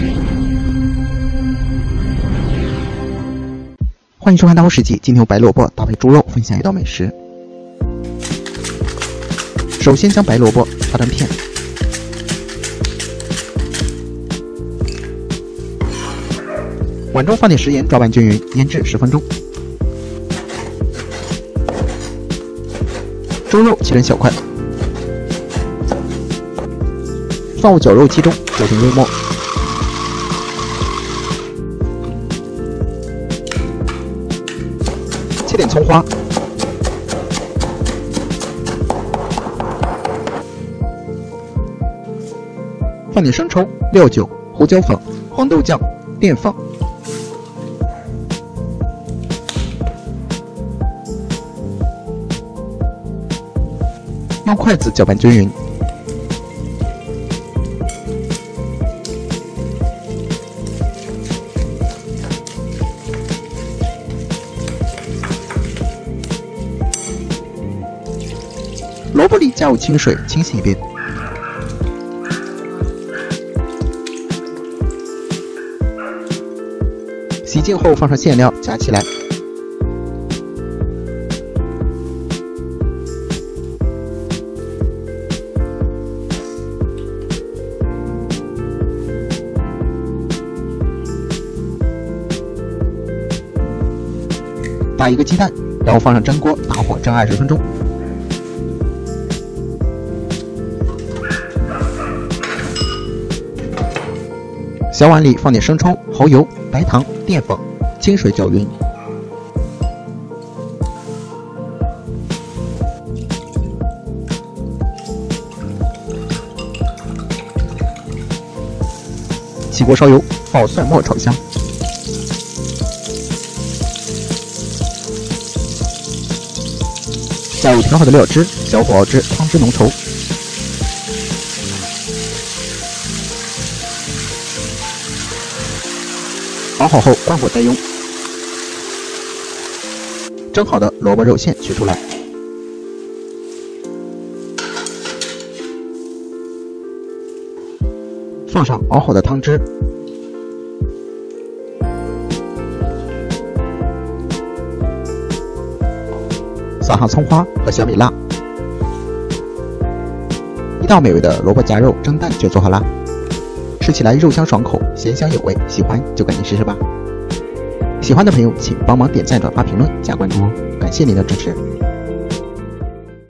欢迎收看大厨史记，今天用白萝卜搭配猪肉分享一道美食。首先将白萝卜划成片，碗中放点食盐，抓拌均匀，腌制10分钟。猪肉切成小块，放入绞肉机中搅成肉末。切点葱花，放点生抽、料酒、胡椒粉、黄豆酱、淀粉。用筷子搅拌均匀。萝卜里加入清水清洗一遍。洗净后放上馅料夹起来。打一个鸡蛋，然后放上蒸锅，大火蒸20分钟。小碗里放点生抽、蚝油、白糖、淀粉，清水搅匀。起锅烧油，放蒜末炒香。加入调好的料汁，小火熬至汤汁浓稠。熬好后关火待用。蒸好的萝卜肉馅取出来，放上熬好的汤汁，撒上葱花和小米辣，一道美味的萝卜夹肉蒸蛋就做好啦。吃起来肉香爽口，咸香有味，喜欢就赶紧试试吧。喜欢的朋友请帮忙点赞、转发、评论、加关注哦，感谢您的支持。